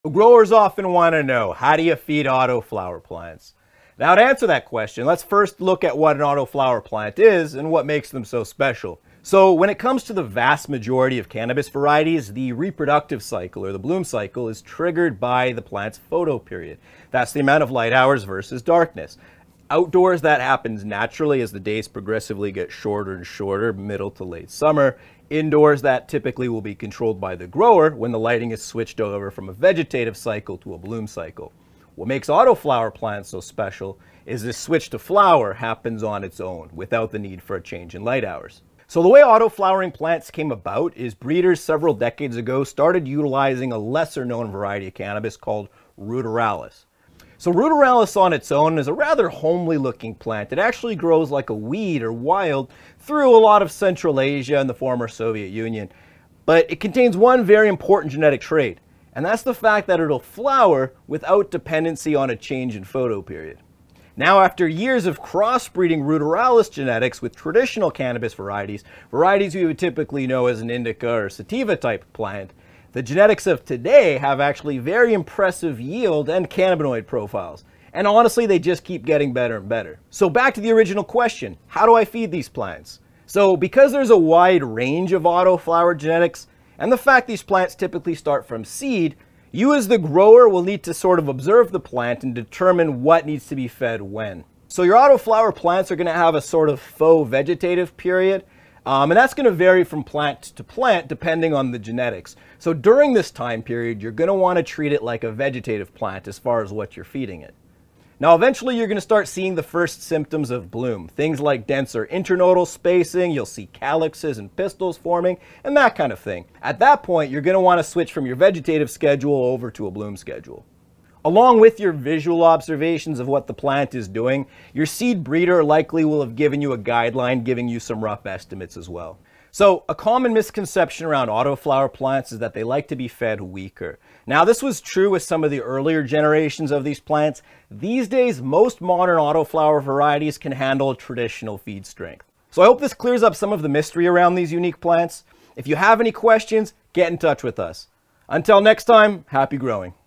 Growers often want to know, how do you feed autoflower plants? Now, to answer that question, let's first look at what an autoflower plant is and what makes them so special. So when it comes to the vast majority of cannabis varieties, the reproductive cycle or the bloom cycle is triggered by the plant's photoperiod. That's the amount of light hours versus darkness. Outdoors, that happens naturally as the days progressively get shorter and shorter, middle to late summer. Indoors, that typically will be controlled by the grower when the lighting is switched over from a vegetative cycle to a bloom cycle. What makes autoflower plants so special is this switch to flower happens on its own without the need for a change in light hours. So the way autoflowering plants came about is breeders several decades ago started utilizing a lesser known variety of cannabis called ruderalis. So ruderalis on its own is a rather homely looking plant. It actually grows like a weed or wild through a lot of Central Asia and the former Soviet Union. But it contains one very important genetic trait, and that's the fact that it'll flower without dependency on a change in photoperiod. Now, after years of crossbreeding ruderalis genetics with traditional cannabis varieties we would typically know as an indica or sativa type plant, the genetics of today have actually very impressive yield and cannabinoid profiles. And honestly, they just keep getting better and better. So back to the original question, how do I feed these plants? So because there's a wide range of autoflower genetics, and the fact these plants typically start from seed, you as the grower will need to sort of observe the plant and determine what needs to be fed when. So your autoflower plants are going to have a sort of faux vegetative period, and that's going to vary from plant to plant depending on the genetics. So during this time period, you're going to want to treat it like a vegetative plant as far as what you're feeding it. Now, eventually you're going to start seeing the first symptoms of bloom. Things like denser internodal spacing, you'll see calyxes and pistils forming, and that kind of thing. At that point, you're going to want to switch from your vegetative schedule over to a bloom schedule. Along with your visual observations of what the plant is doing, your seed breeder likely will have given you a guideline giving you some rough estimates as well. So a common misconception around autoflower plants is that they like to be fed weaker. Now, this was true with some of the earlier generations of these plants. These days, most modern autoflower varieties can handle traditional feed strength. So I hope this clears up some of the mystery around these unique plants. If you have any questions, get in touch with us. Until next time, happy growing.